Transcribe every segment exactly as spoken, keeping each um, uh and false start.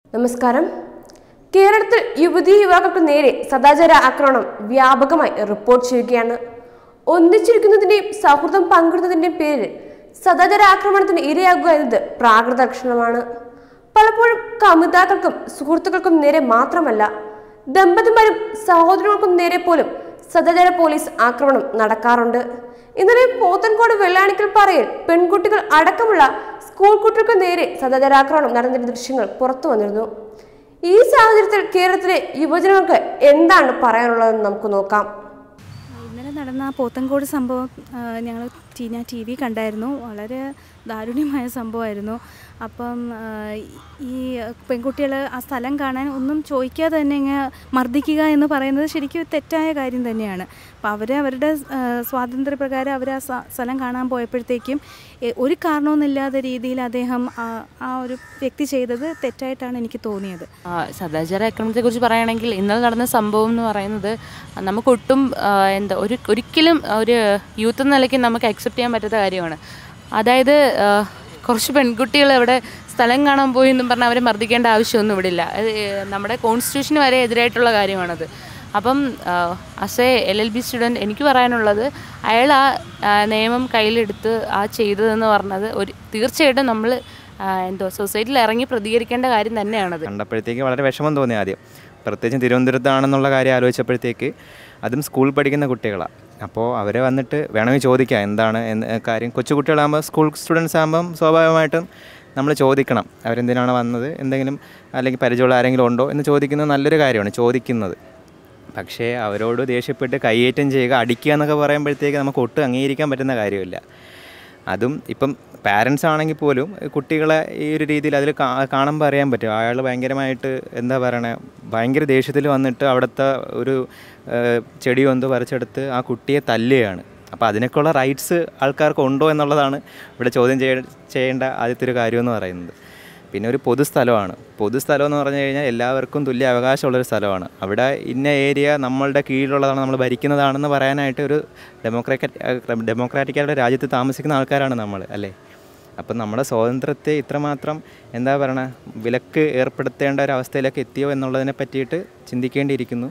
നമസ്കാരം. കേരളത്തിൽ യുവതീ യുവാക്കൾക്ക് നേരെ സദാചാര ആക്രമണം വ്യാപകമായി റിപ്പോർട്ട് ചെയ്യുകയാണ്. ഒന്നിച്ചിരിക്കുന്നതിന്റെയും സൗഹൃദം പങ്കിടുന്നതിന്റെയും പേരിൽ സദാചാര ആക്രമണത്തിന് ഇരയാകുക എന്നത് പ്രാകൃത ലക്ഷണമാണ്. പലപ്പോഴും കമിതാക്കൾക്കും സുഹൃത്തുക്കൾക്കും നേരെ മാത്രമല്ല, ദമ്പതിമാരും സഹോദരങ്ങൾക്കും നേരെ പോലും സദാചാര പോലീസ് ആക്രമണം നടക്കാറുണ്ട്. ഇന്നലെ പോത്തൻകോട് വെള്ളാണിക്കൽ പാറയിൽ പെൺകുട്ടികൾ അടക്കമുള്ള സ്കൂൾ കുട്ടികൾക്ക് നേരെ സദാചാരാക്രമണം നടന്ന ദൃശ്യങ്ങൾ പുറത്തു വന്നിരുന്നു. ഈ സാഹചര്യത്തിൽ കേരളത്തിലെ യുവജനങ്ങൾക്ക് എന്താണ് പറയാനുള്ളതെന്ന് നമുക്ക് നോക്കാം. ഇന്നലെ നടന്ന പോത്തൻകോട് സംഭവം ഞങ്ങൾ ഞാൻ ടി വി കണ്ടായിരുന്നു. വളരെ ദാരുണ്യമായ സംഭവമായിരുന്നു. അപ്പം ഈ പെൺകുട്ടികൾ ആ സ്ഥലം കാണാൻ ഒന്നും ചോദിക്കാതെ തന്നെ ഇങ്ങനെ മർദ്ദിക്കുക എന്ന് പറയുന്നത് ശരിക്കും തെറ്റായ കാര്യം തന്നെയാണ്. അപ്പോൾ അവർ അവരുടെ സ്വാതന്ത്ര്യപ്രകാരം അവർ ആ സ്ഥലം കാണാൻ പോയപ്പോഴത്തേക്കും ഒരു കാരണവുമില്ലാത്ത രീതിയിൽ അദ്ദേഹം ആ ഒരു വ്യക്തി ചെയ്തത് തെറ്റായിട്ടാണ് എനിക്ക് തോന്നിയത്. സദാചാര ആക്രമണത്തെക്കുറിച്ച് പറയുകയാണെങ്കിൽ ഇന്നലെ നടന്ന സംഭവം എന്ന് പറയുന്നത് നമുക്കൊട്ടും എന്താ ഒരു ഒരിക്കലും ഒരു യൂത്ത് എന്ന നിലയ്ക്ക് നമുക്ക് അക്സെപ്റ്റ് ചെയ്യാൻ പറ്റാത്ത കാര്യമാണ്. അതായത് കുറച്ച് പെൺകുട്ടികൾ അവിടെ സ്ഥലം കാണാൻ പോയി എന്നും പറഞ്ഞാൽ അവരെ മർദ്ദിക്കേണ്ട ആവശ്യമൊന്നും ഇവിടെ ഇല്ല. നമ്മുടെ കോൺസ്റ്റിറ്റ്യൂഷന് വരെ എതിരായിട്ടുള്ള കാര്യമാണത്. അപ്പം as a L L B student എനിക്ക് പറയാനുള്ളത്, അയാൾ ആ നിയമം കയ്യിലെടുത്ത് ആ ചെയ്തതെന്ന് പറഞ്ഞത് ഒരു തീർച്ചയായിട്ടും നമ്മൾ എന്തോ സൊസൈറ്റിയിൽ ഇറങ്ങി പ്രതികരിക്കേണ്ട കാര്യം തന്നെയാണത്. കണ്ടപ്പോഴത്തേക്ക് വളരെ വിഷമം തോന്നി ആദ്യം, പ്രത്യേകിച്ചും തിരുവനന്തപുരത്താണെന്നുള്ള കാര്യം ആലോചിച്ചപ്പോഴത്തേക്ക്. അതും സ്കൂളിൽ പഠിക്കുന്ന കുട്ടികളാണ്. അപ്പോൾ അവരെ വന്നിട്ട് വേണമെങ്കിൽ ചോദിക്കാം എന്താണ് എന്ന് കാര്യം. കൊച്ചു കുട്ടികളാകുമ്പോൾ സ്കൂൾ സ്റ്റുഡൻസ് ആകുമ്പം സ്വാഭാവികമായിട്ടും നമ്മൾ ചോദിക്കണം അവരെന്തിനാണ് വന്നത്, എന്തെങ്കിലും അല്ലെങ്കിൽ പരിചയമുള്ള ആരെങ്കിലും ഉണ്ടോ എന്ന് ചോദിക്കുന്നത് നല്ലൊരു കാര്യമാണ്, ചോദിക്കുന്നത്. പക്ഷേ അവരോട് ദേഷ്യപ്പെട്ട് കയ്യേറ്റം ചെയ്യുക, അടിക്കുക എന്നൊക്കെ പറയുമ്പോഴത്തേക്ക് നമുക്ക് ഒട്ടും അംഗീകരിക്കാൻ പറ്റുന്ന കാര്യമില്ല. അതും ഇപ്പം പാരൻസ് ആണെങ്കിൽ പോലും കുട്ടികളെ ഈ ഒരു രീതിയിൽ അതിൽ കാണുമ്പോൾ അറിയാൻ പറ്റും. അയാൾ ഭയങ്കരമായിട്ട് എന്താ പറയണേ, ഭയങ്കര ദേഷ്യത്തിൽ വന്നിട്ട് അവിടുത്തെ ഒരു ചെടി കൊണ്ട് പറിച്ചെടുത്ത് ആ കുട്ടിയെ തല്ലുകയാണ്. അപ്പോൾ അതിനൊക്കെയുള്ള റൈറ്റ്സ് ആൾക്കാർക്ക് ഉണ്ടോ എന്നുള്ളതാണ് ഇവിടെ ചോദ്യം ചെയ്യ ചെയ്യേണ്ട ആദ്യത്തെ ഒരു കാര്യമെന്ന് പറയുന്നത്. പിന്നെ ഒരു പൊതുസ്ഥലമാണ്. പൊതുസ്ഥലം എന്ന് പറഞ്ഞു കഴിഞ്ഞാൽ എല്ലാവർക്കും തുല്യ അവകാശമുള്ളൊരു സ്ഥലമാണ്. അവിടെ ഇന്ന ഏരിയ നമ്മളുടെ കീഴിലുള്ളതാണ്, നമ്മൾ ഭരിക്കുന്നതാണെന്ന് പറയാനായിട്ട് ഒരു ഡെമോക്രാറ്റിക് ഡെമോക്രാറ്റിക്കായിട്ട് രാജ്യത്ത് താമസിക്കുന്ന ആൾക്കാരാണ് നമ്മൾ, അല്ലേ? അപ്പം നമ്മുടെ സ്വാതന്ത്ര്യത്തെ ഇത്രമാത്രം എന്താ പറയണ വിലക്ക് ഏർപ്പെടുത്തേണ്ട ഒരു അവസ്ഥയിലേക്ക് എത്തിയോ എന്നുള്ളതിനെ പറ്റിയിട്ട് ചിന്തിക്കേണ്ടിയിരിക്കുന്നു.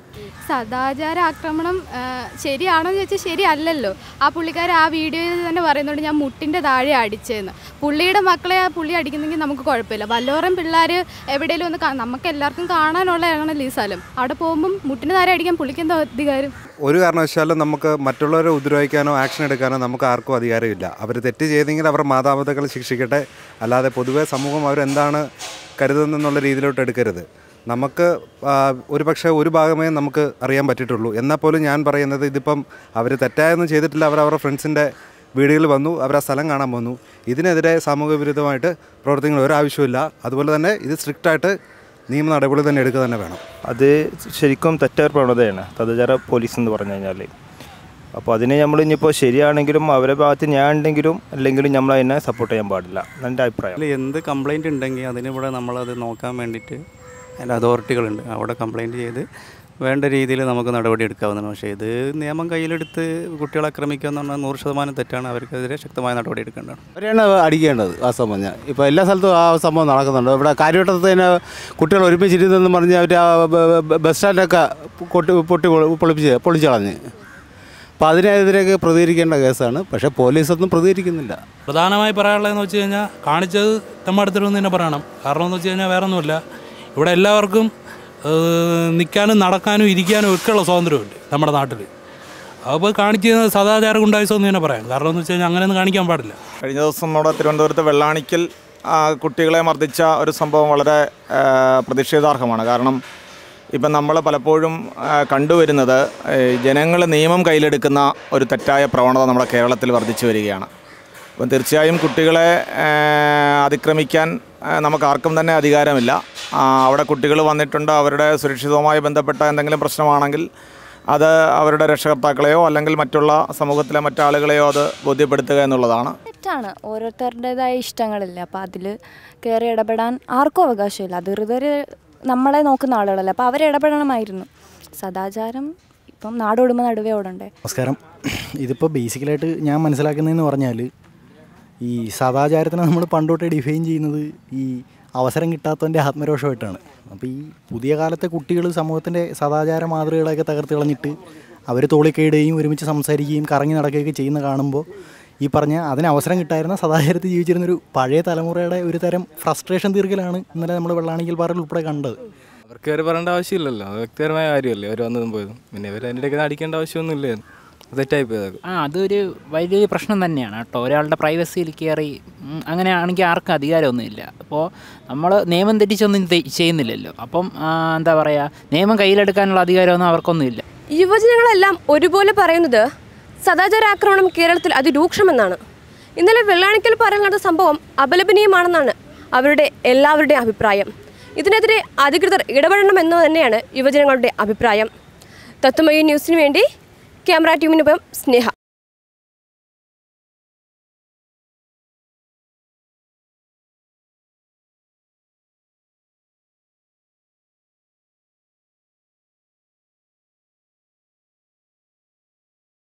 സദാചാര ആക്രമണം ശരിയാണോ എന്ന് ചോദിച്ചാൽ ശരിയല്ലല്ലോ. ആ പുള്ളിക്കാരൻ ആ വീഡിയോയിൽ തന്നെ പറയുന്നുണ്ട് ഞാൻ മുട്ടിൻ്റെ താഴെ അടിച്ചതെന്ന്. പുള്ളിയുടെ മക്കളെ ആ പുള്ളി അടിക്കുന്നെങ്കിൽ നമുക്ക് കുഴപ്പമില്ല. വല്ലവരും പിള്ളേർ എവിടെയെങ്കിലും ഒന്ന് നമുക്ക് എല്ലാവർക്കും കാണാനുള്ളതാണല്ലോ ഈ സ്ഥലം. അവിടെ പോകുമ്പം മുട്ടിൻ്റെ താഴെ അടിക്കാൻ പുള്ളിക്ക് എന്താ അധികാരം? ഒരു കാരണവശാലും നമുക്ക് മറ്റുള്ളവരെ ഉപദ്രവിക്കാനോ ആക്ഷൻ എടുക്കാനോ നമുക്ക് ആർക്കും അധികാരമില്ല. അവർ തെറ്റ് ചെയ്തെങ്കിൽ അവർ മാതാപിതാക്കൾ ശിക്ഷിക്കട്ടെ, അല്ലാതെ പൊതുവേ സമൂഹം അവരെന്താണ് കരുതുന്നെന്നുള്ള രീതിയിലോട്ട് എടുക്കരുത്. നമുക്ക് ഒരു പക്ഷേ ഒരു ഭാഗമേ നമുക്ക് അറിയാൻ പറ്റിയിട്ടുള്ളൂ. എന്നാൽ പോലും ഞാൻ പറയുന്നത്, ഇതിപ്പം അവർ തെറ്റായൊന്നും ചെയ്തിട്ടില്ല. അവർ അവരുടെ ഫ്രണ്ട്സിൻ്റെ വീടുകളിൽ വന്നു, അവർ ആ സ്ഥലം കാണാൻ വന്നു. ഇതിനെതിരെ സാമൂഹ്യ വിരുദ്ധമായിട്ട് പ്രവർത്തിക്കുന്ന ഒരാവശ്യമില്ല. അതുപോലെ തന്നെ ഇത് സ്ട്രിക്റ്റായിട്ട് നിയമ നടപടി തന്നെ എടുക്കുക തന്നെ വേണം. അത് ശരിക്കും തെറ്റായ പ്രവണതയാണ് സദാചാര പോലീസ് എന്ന് പറഞ്ഞു കഴിഞ്ഞാൽ. അപ്പോൾ അതിനെ നമ്മൾ ഇനിയിപ്പോൾ ശരിയാണെങ്കിലും അവരുടെ ഭാഗത്ത് ഞാൻ ഉണ്ടെങ്കിലും അല്ലെങ്കിലും നമ്മൾ അതിനെ സപ്പോർട്ട് ചെയ്യാൻ പാടില്ല, എൻ്റെ അഭിപ്രായം. എന്ത് കംപ്ലയിൻറ്റ് ഉണ്ടെങ്കിൽ അതിനിവിടെ നമ്മളത് നോക്കാൻ വേണ്ടിയിട്ട് അതിൻ്റെ അതോറിറ്റികളുണ്ട്. അവിടെ കംപ്ലയിൻറ്റ് ചെയ്ത് വേണ്ട രീതിയിൽ നമുക്ക് നടപടി എടുക്കാവുന്നതാണ്. പക്ഷേ ഇത് നിയമം കയ്യിലെടുത്ത് കുട്ടികളെ ആക്രമിക്കുക എന്ന് പറഞ്ഞാൽ നൂറ് ശതമാനം തെറ്റാണ്. അവർക്കെതിരെ ശക്തമായ നടപടി എടുക്കേണ്ടതാണ്. അവരെയാണ് അടിക്കേണ്ടത്. ആ സംഭവം ഞാൻ ഇപ്പോൾ എല്ലാ സ്ഥലത്തും ആ സംഭവം നടക്കുന്നുണ്ട്. ഇവിടെ കാര്യവട്ടത്ത് തന്നെ കുട്ടികൾ ഒരുമിച്ചിരുന്നെന്ന് പറഞ്ഞ് അവർ ആ ബസ് സ്റ്റാൻഡൊക്കെ കൊട്ടി പൊട്ടി പൊളിപ്പിച്ച് പൊളിച്ചു കളഞ്ഞ്. അപ്പോൾ അതിനെതിരെയൊക്കെ പ്രതികരിക്കേണ്ട കേസാണ്. പക്ഷേ പോലീസൊന്നും പ്രതികരിക്കുന്നില്ല. പ്രധാനമായി പറയാനുള്ളതെന്ന് വെച്ച് കഴിഞ്ഞാൽ കാണിച്ചത് തെമ്മാടത്തിലൊന്നും തന്നെ പറയണം. കാരണം എന്ന് വെച്ച് കഴിഞ്ഞാൽ വേറെ ഒന്നുമില്ല, ഇവിടെ എല്ലാവർക്കും നിൽക്കാനും നടക്കാനും ഇരിക്കാനും ഒക്കെയുള്ള സ്വാതന്ത്ര്യമുണ്ട് നമ്മുടെ നാട്ടിൽ. അപ്പോൾ കാണിച്ച് സദാചാര ഗുണ്ടായിസം എന്ന് തന്നെ പറയാം. കാരണം എന്ന് വെച്ച് കഴിഞ്ഞാൽ അങ്ങനെയൊന്നും കാണിക്കാൻ പാടില്ല. കഴിഞ്ഞ ദിവസം നമ്മുടെ തിരുവനന്തപുരത്ത് വെള്ളാണിക്കൽ കുട്ടികളെ മർദ്ദിച്ച ഒരു സംഭവം വളരെ പ്രതിഷേധാർഹമാണ്. കാരണം ഇപ്പം നമ്മൾ പലപ്പോഴും കണ്ടുവരുന്നത് ജനങ്ങൾ നിയമം കയ്യിലെടുക്കുന്ന ഒരു തെറ്റായ പ്രവണത നമ്മുടെ കേരളത്തിൽ വർദ്ധിച്ചു വരികയാണ്. അപ്പം തീർച്ചയായും കുട്ടികളെ അതിക്രമിക്കാൻ നമുക്കാർക്കും തന്നെ അധികാരമില്ല. അവിടെ കുട്ടികൾ വന്നിട്ടുണ്ട്, അവരുടെ സുരക്ഷിതവുമായി ബന്ധപ്പെട്ട എന്തെങ്കിലും പ്രശ്നമാണെങ്കിൽ അത് അവരുടെ രക്ഷകർത്താക്കളെയോ അല്ലെങ്കിൽ മറ്റുള്ള സമൂഹത്തിലെ മറ്റാളുകളെയോ അത് ബോധ്യപ്പെടുത്തുക എന്നുള്ളതാണ്. തെറ്റാണ്, ഓരോരുത്തരുടേതായ ഇഷ്ടങ്ങളില്ല. അപ്പോൾ അതിൽ കയറി ഇടപെടാൻ ആർക്കും അവകാശമില്ല. അധികൃതർ നമ്മളെ നോക്കുന്ന ആളുകളല്ല, അപ്പോൾ അവരിടപെടണമായിരുന്നു. സദാചാരം ഇപ്പം നാടോടുമ്പോൾ നടുവേ ഓടണ്ടേ. നമസ്കാരം. ഇതിപ്പോൾ ബേസിക്കലായിട്ട് ഞാൻ മനസ്സിലാക്കുന്നതെന്ന് പറഞ്ഞാൽ, ഈ സദാചാരത്തിനെ നമ്മൾ പണ്ടോട്ടേ ഡിഫൈൻ ചെയ്യുന്നത് ഈ അവസരം കിട്ടാത്തതിൻ്റെ ആത്മരോഷമായിട്ടാണ്. അപ്പോൾ ഈ പുതിയ കാലത്തെ കുട്ടികൾ സമൂഹത്തിൻ്റെ സദാചാര മാതൃകകളൊക്കെ തകർത്ത് കളഞ്ഞിട്ട് അവർ തോളിക്കയിടുകയും ഒരുമിച്ച് സംസാരിക്കുകയും കറങ്ങി നടക്കുകയൊക്കെ ചെയ്യുന്ന കാണുമ്പോൾ ഈ പറഞ്ഞ അതിന് അവസരം കിട്ടായിരുന്ന സദാചാരത്തിൽ ജീവിച്ചിരുന്നൊരു പഴയ തലമുറയുടെ ഒരു തരം ഫ്രസ്ട്രേഷൻ തീർക്കലാണ് ഇന്നലെ നമ്മൾ വെള്ളാണിക്കൽ പാറയിൽ ഉൾപ്പെടെ കണ്ടത്. അവർക്ക് കയറി പറയേണ്ട ആവശ്യമില്ലല്ലോ, അത് വ്യക്തിപരമായ കാര്യമല്ലേ അവർ വന്നതും പോയതും. പിന്നെ ഇവർ അതിൻ്റെ ഇടയ്ക്ക് അടിക്കേണ്ട ആവശ്യമൊന്നുമില്ലായിരുന്നു, തെറ്റായി പോയത്. ആ അതൊരു വലിയ പ്രശ്നം തന്നെയാണ് കേട്ടോ. ഒരാളുടെ പ്രൈവസിയിൽ കയറി അങ്ങനെയാണെങ്കിൽ ആർക്കും അധികാരമൊന്നുമില്ല. അപ്പോൾ നമ്മൾ നിയമം തെറ്റിച്ചൊന്നും ചെയ്യുന്നില്ലല്ലോ. അപ്പം എന്താ പറയുക, നിയമം കയ്യിലെടുക്കാനുള്ള അധികാരമൊന്നും അവർക്കൊന്നുമില്ല. യുവജനങ്ങളെല്ലാം ഒരുപോലെ പറയുന്നത് സദാചാര ആക്രമണം കേരളത്തിൽ അതിരൂക്ഷമെന്നാണ്. ഇന്നലെ വെള്ളാണിക്കൽ പാറയിൽ നടന്ന സംഭവം അപലപനീയമാണെന്നാണ് അവരുടെ എല്ലാവരുടെയും അഭിപ്രായം. ഇതിനെതിരെ അധികൃതർ ഇടപെടണമെന്ന് തന്നെയാണ് യുവജനങ്ങളുടെ അഭിപ്രായം. തത്വമയി ന്യൂസിന് വേണ്ടി ക്യാമറ ടീമിനൊപ്പം സ്നേഹ.